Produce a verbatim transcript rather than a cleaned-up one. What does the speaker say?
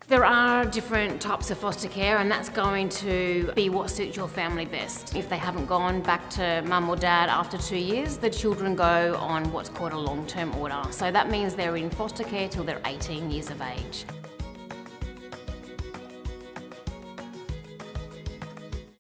There are different types of foster care, and that's going to be what suits your family best. If they haven't gone back to mum or dad after two years, the children go on what's called a long-term order. So that means they're in foster care till they're eighteen years of age.